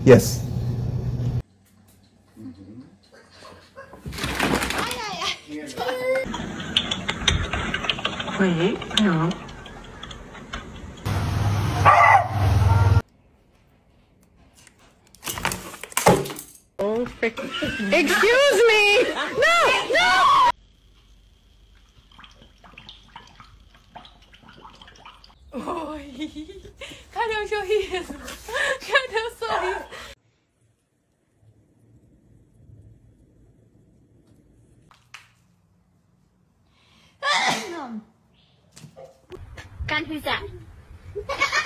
Yes. Wait, no. Oh, frick. Excuse me! No! No! Ôi, cadê o sorriso? Cadê o sorriso? God, who's that?